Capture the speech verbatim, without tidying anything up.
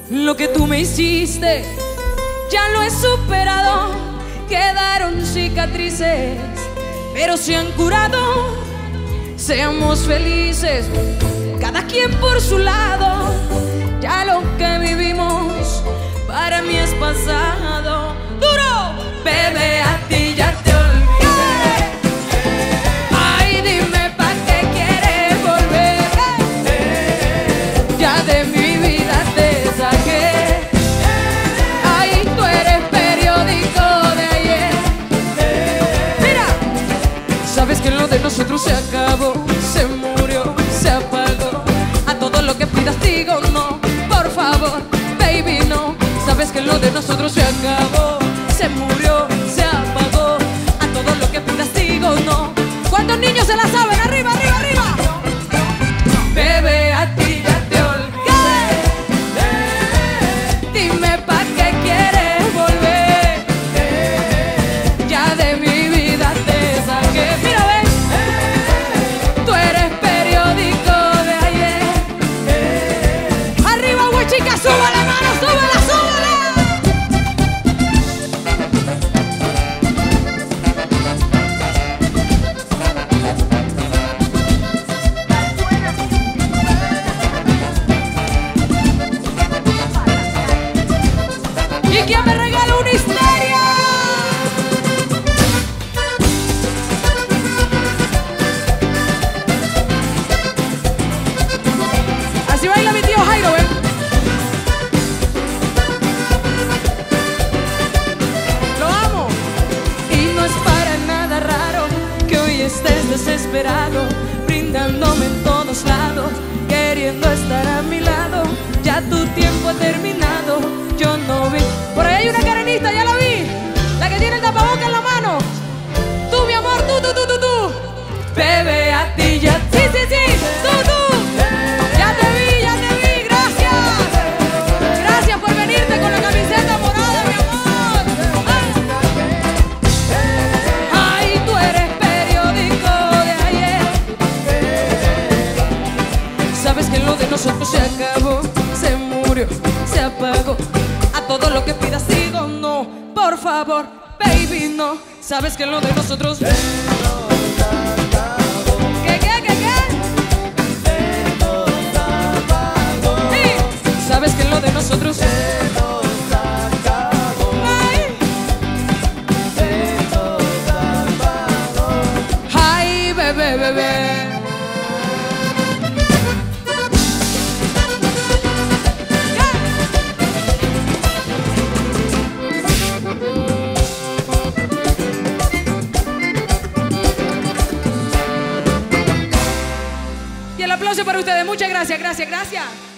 Lo que tú me hiciste ya lo he superado. Quedaron cicatrices, pero se han curado. Seamos felices, cada quien por su lado. Ya lo que vivimos para mí es pasado. ¡Duro! Bebé, a ti ya te olvidé. Ay, dime pa' qué quieres volver. Ya de mi vida te saqué. Ay, tú eres periódico de ayer. Mira, sabes que lo de nosotros se acabó, se murió, se apagó. A todo lo que pidas digo no, por favor, baby, no. Sabes que lo de nosotros se acabó, se murió, se apagó. A todo lo que pidas digo no. ¿Cuántos niños se la saben? Arriba, arriba, arriba. Bebé, a ti ya te olvidé. Dime pa' qué quieres volver. Ya de mi vida te saqué. Mira, ven, tú eres periódico de ayer. Arriba, güey, chica, sube la mano, súbela, súbela. ¿Y quién me regala una histeria? Así baila mi tío Jairo, ¿ven? Lo amo. Y no es para nada raro que hoy estés desesperado, brindándome en todos lados, queriendo estar a mi lado. Ya tu tiempo ha terminado, yo no vi. Por ahí hay una carenista, ya la vi. La que tiene el tapaboca en la mano. Tú, mi amor, tú, tú, tú, tú, tú. Bebé, a ti ya. Sí, sí, sí, tú, tú. Ya te vi, ya te vi, gracias. Gracias por venirte con la camiseta morada, mi amor. Ay, ay, tú eres periódico de ayer. Sabes que lo de nosotros se acabó, se murió, se apagó. A todo lo que pidas digo no, por favor, baby, no. Sabes que lo de nosotros ¿Qué, qué, qué, qué? Sí. Sabes que lo de nosotros Ay. Ay, bebé, bebé. Y el aplauso para ustedes. Muchas gracias, gracias, gracias.